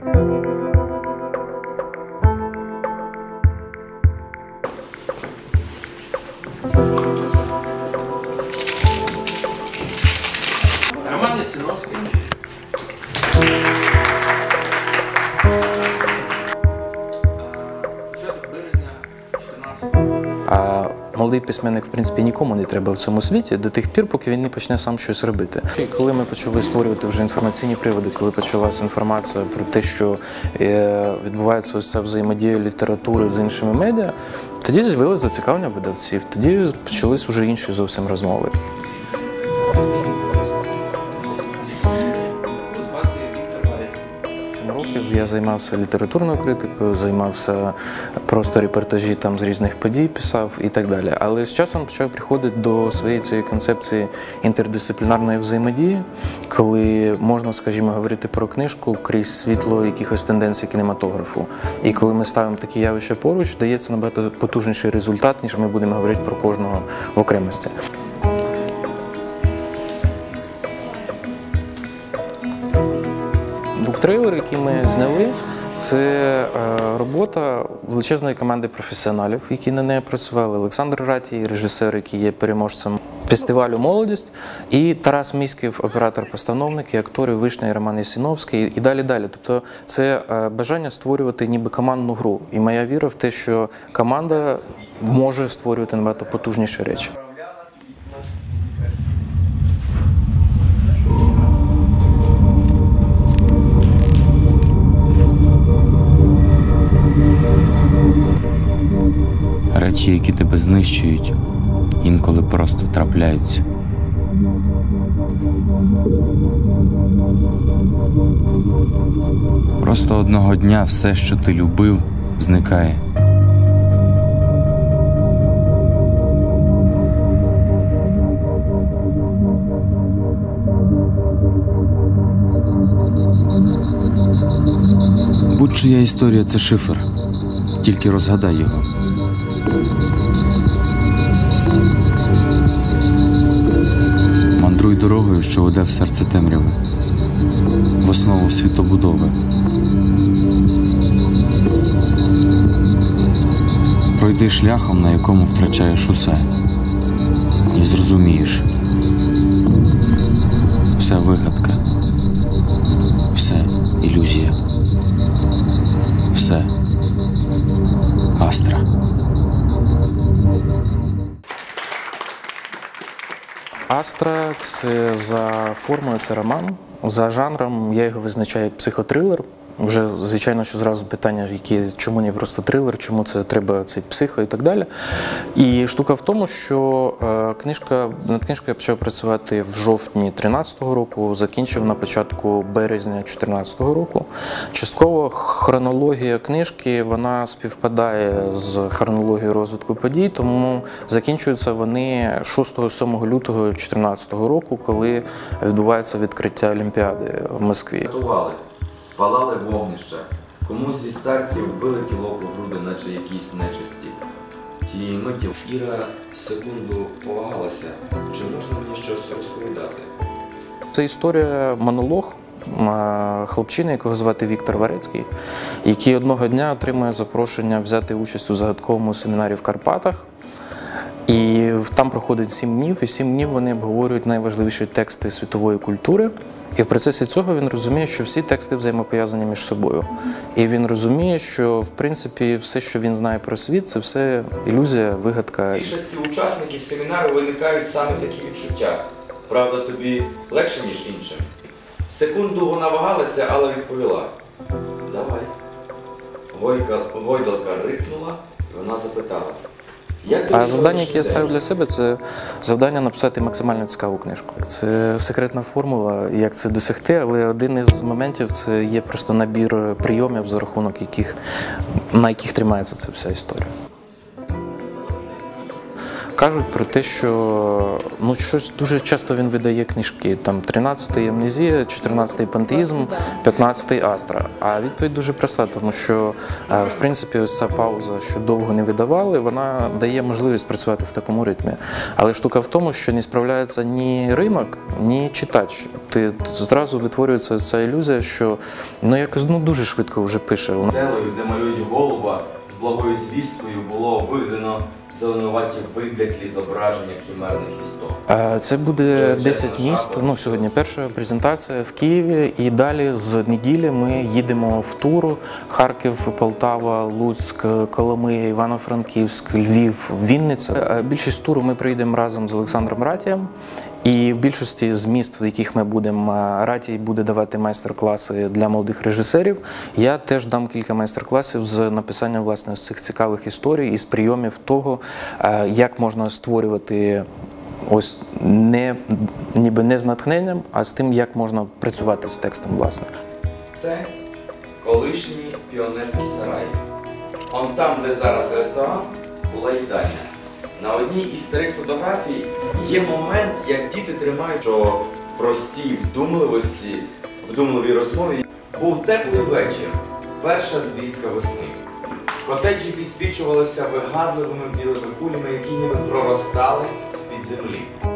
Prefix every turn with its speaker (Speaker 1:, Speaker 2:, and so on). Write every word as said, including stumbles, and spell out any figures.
Speaker 1: Роман Ясиновський. Початок березня чотирнадцятого.
Speaker 2: А молодий письменник, в принципі, нікому не треба в цьому світі до тих пір, поки він не почне сам щось робити. І коли ми почали створювати вже інформаційні приводи, коли почалася інформація про те, що відбувається ось ця взаємодія літератури з іншими медіа, тоді з'явилося зацікавлення видавців, тоді почались вже інші зовсім розмови. Я займався літературною критикою, займався просто репортажі там з різних подій, писав і так далі. Але з часом почав приходити до своєї цієї концепції інтердисциплінарної взаємодії, коли можна, скажімо, говорити про книжку крізь світло якихось тенденцій кінематографу. І коли ми ставимо такі явища поруч, дається набагато потужніший результат, ніж ми будемо говорити про кожного в окремості. Буктрейлер, який ми зняли, це робота величезної команди професіоналів, які на неї працювали. Олександр Ратій, режисер, який є переможцем фестивалю «Молодість», і Тарас Міськів, оператор-постановник, і актори Вишня і Роман Ясиновський, і далі-далі. Тобто це бажання створювати ніби командну гру. І моя віра в те, що команда може створювати набагато потужніші речі.
Speaker 3: Речі, які тебе знищують, інколи просто трапляються. Просто одного дня все, що ти любив, зникає. Будь-чия історія – це шифр. Тільки розгадай його. Мандруй дорогою, що веде в серце темряви, в основу світобудови. Пройди шляхом, на якому втрачаєш усе, і зрозумієш. Все вигадка, все ілюзія, все Астра.
Speaker 2: Астра – це за формою, це роман. За жанром я його визначаю як психотрилер. Вже, звичайно, що зразу питання, які, чому не просто трилер, чому це треба цей психо і так далі. І штука в тому, що е, книжка, над книжкою я почав працювати в жовтні тринадцятого року, закінчив на початку березня чотирнадцятого року. Частково хронологія книжки, вона співпадає з хронологією розвитку подій, тому закінчуються вони шостого-сьомого лютого чотирнадцятого року, коли відбувається відкриття Олімпіади в Москві.
Speaker 4: Палали вогнища. Комусь зі старців вбили кілок у груди, наче якісь нечисті. Тієї миті Іра секунду повагалася. Чи можна мені щось розповідати?
Speaker 2: Це історія монолог хлопчини, якого звати Віктор Варецький, який одного дня отримує запрошення взяти участь у загадковому семінарі в Карпатах. І там проходить сім днів, і сім днів вони обговорюють найважливіші тексти світової культури. І в процесі цього він розуміє, що всі тексти взаємопов'язані між собою. І він розуміє, що, в принципі, все, що він знає про світ, це все ілюзія, вигадка.
Speaker 4: У більшості учасників семінару виникають саме такі відчуття. Правда, тобі легше, ніж іншим? Секунду вона вагалася, але відповіла. Давай. Гойка, гойдалка рикнула, і вона запитала.
Speaker 2: А завдання, яке я ставив для себе, це завдання написати максимально цікаву книжку. Це секретна формула, як це досягти, але один із моментів – це є просто набір прийомів, за рахунок яких, на яких тримається ця вся історія. кажуть про те, що ну, щось дуже часто він видає книжки. Там тринадцятий амнезія, чотирнадцятий пантеїзм, п'ятнадцятий астра. А відповідь дуже проста, тому що, в принципі, ось ця пауза, що довго не видавали, вона дає можливість працювати в такому ритмі. Але штука в тому, що не справляється ні ринок, ні читач. Ти зразу витворюється ця ілюзія, що ну якось ну дуже швидко вже пише.
Speaker 4: Телою, де малюють голуба, з благою звісткою було виведено зеленуваті вибляклі зображення хімерних істот.
Speaker 2: Це буде десять міст. Ну, сьогодні перша презентація в Києві, і далі з неділі ми їдемо в тур: Харків, Полтава, Луцьк, Коломия, Івано-Франківськ, Львів, Вінниця. Більшість туру ми прийдемо разом з Олександром Ратієм. І в більшості з міст, в яких ми будемо, Ратій буде давати майстер-класи для молодих режисерів. Я теж дам кілька майстер-класів з написання власне з цих цікавих історій і з прийомів того, як можна створювати ось не, ніби не з натхненням, а з тим, як можна працювати з текстом, власне.
Speaker 4: Це колишній піонерський сарай. Он там, де зараз ресторан, була їдальня. На одній із старих фотографій є момент, як діти тримають, що в простій вдумливості, вдумливій розмові був теплий вечір, перша звістка весни. Котеджі підсвічувалися вигадливими білими кулями, які ніби проростали з-під землі.